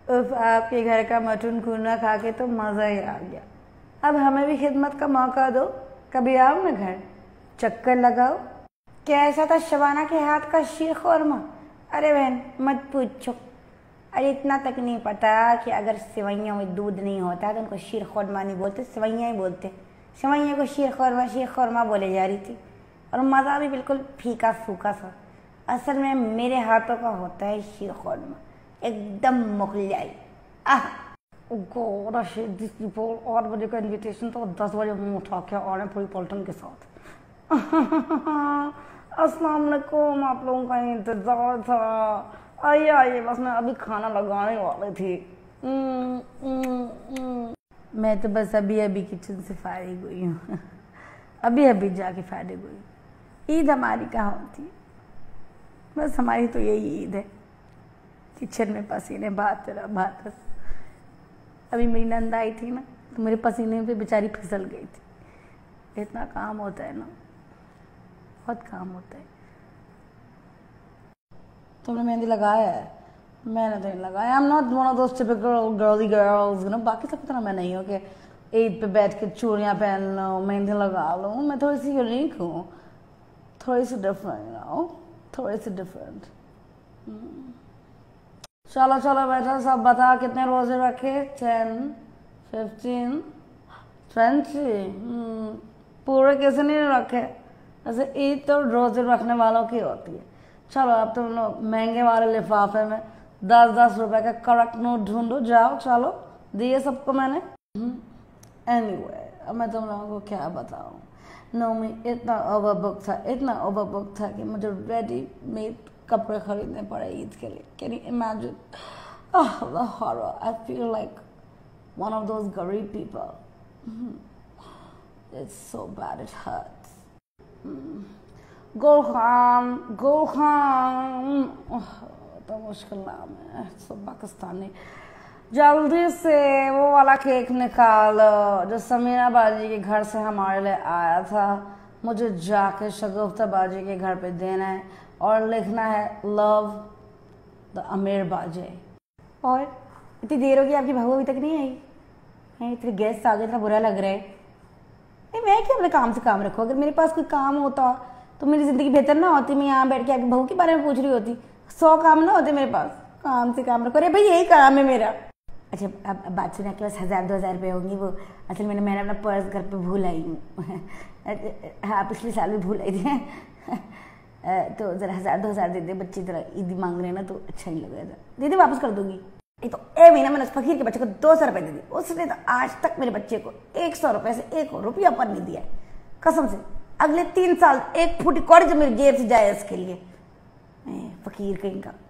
उफ, आपके घर का मटन खूना खा के तो मज़ा ही आ गया। अब हमें भी खिदमत का मौका दो, कभी आओ ना घर, चक्कर लगाओ। कैसा था शबाना के हाथ का शीर खोरमा? अरे बहन मत पूछो, अरे इतना तक नहीं पता कि अगर सेवइयों में दूध नहीं होता तो उनको शीर खोरमा नहीं बोलते, सेवइयाँ ही बोलते। सेवइयों को शीर खोरमा बोले जा रही थी, और मज़ा भी बिल्कुल फीका फूका सा। असल में मेरे हाथों का होता है शीर खोरमा, एकदम मुगलाई। दिस पीपल 8 बजे का इन्विटेशन तो 10 बजे मुँह उठा के आ रहे पूरी पलटन के साथ। अस्सलाम वालेकुम, आप लोगों का इंतज़ार था। आइए आइए, बस मैं अभी खाना लगाने वाली थी। मैं तो बस अभी किचन से फारिग हुई हूँ। अभी जाके फारिग हुई। ईद हमारी कहाँ होती है? बस हमारी तो यही ईद है, किचन में पसीने बहाते। अभी मेरी नंद आई थी ना, तो मेरे पसीने पे बेचारी फिसल गई थी। इतना काम होता है ना, बहुत काम होता है। तुमने मेहंदी लगाया है? मैंने तो नहीं लगाया। I am not one of those typical girly girls, you know. बाकी सब तरह मैं नहीं हूँ कि ईद पे बैठ के चूड़ियाँ पहन लो, मेहंदी लगा लो। मैं थोड़ी सी यूनिक हूँ, थोड़ी सी डिफरेंट, यू नो, थोड़ी सी डिफरेंट। चलो चलो बेटा, सब बता कितने रोजे रखे? 10, 15, 20। पूरे किसी ने रखे। ऐसे ईद तो रोजे रखने वालों की होती है। चलो अब तुम लोग महंगे वाले लिफाफे में 10-10 रुपए का कड़क नोट ढूंढो, जाओ। चलो दिए सबको मैंने। एनीवे, अब मैं तुम लोगों को क्या बताऊँ। नौमी इतना ओवरबुक था कि मुझे रेडीमेड कपड़े खरीदने पड़े ईद के लिए। Can you imagine? The horror. I feel like one of those गरीब people. It's so bad, it hurts. Gulkhan तो मुश्किल नाम है, सब पाकिस्तानी। जल्दी से वो वाला केक निकालो जो समीरा बाजी के घर से हमारे लिए आया था। मुझे जाके शगुफ्ता बाजी के घर पे देना है और लिखना है लव द अमीर बाजी। और इतनी देर होगी आपकी बहू अभी तक नहीं आई? इतने गेस्ट आ गए, इतना बुरा लग रहा है। नहीं, मैं क्या अपने काम से काम रखूँ? अगर मेरे पास कोई काम होता तो मेरी ज़िंदगी बेहतर ना होती। मैं यहाँ बैठ के आपकी बहू के बारे में पूछ रही होती। 100 काम ना होते मेरे पास। काम से काम रखो। अरे भाई यही काम है मेरा। अच्छा, अब बात सुना के पास 1000-2000 रुपये होंगी। वो असल में मैंने अपना पर्स घर पे भूल आई हूँ। हाँ, पिछले साल भी भूल आई थी। तो ज़रा 1000-2000 दे दे। बच्चे ज़रा ईदी मांग रहे हैं ना, तो अच्छा नहीं लगेगा। दीदी वापस कर दूंगी। एक तो ए महीना मैंने उस फकीर के बच्चे को 200 रुपये दे दी। उसने तो आज तक मेरे बच्चे को 100 रुपये से 1 रुपया पर नहीं दिया है, कसम से। अगले 3 साल 1 फुट कौड़ी जो मेरी जेब से जाए इसके लिए। फकीर कहीं का।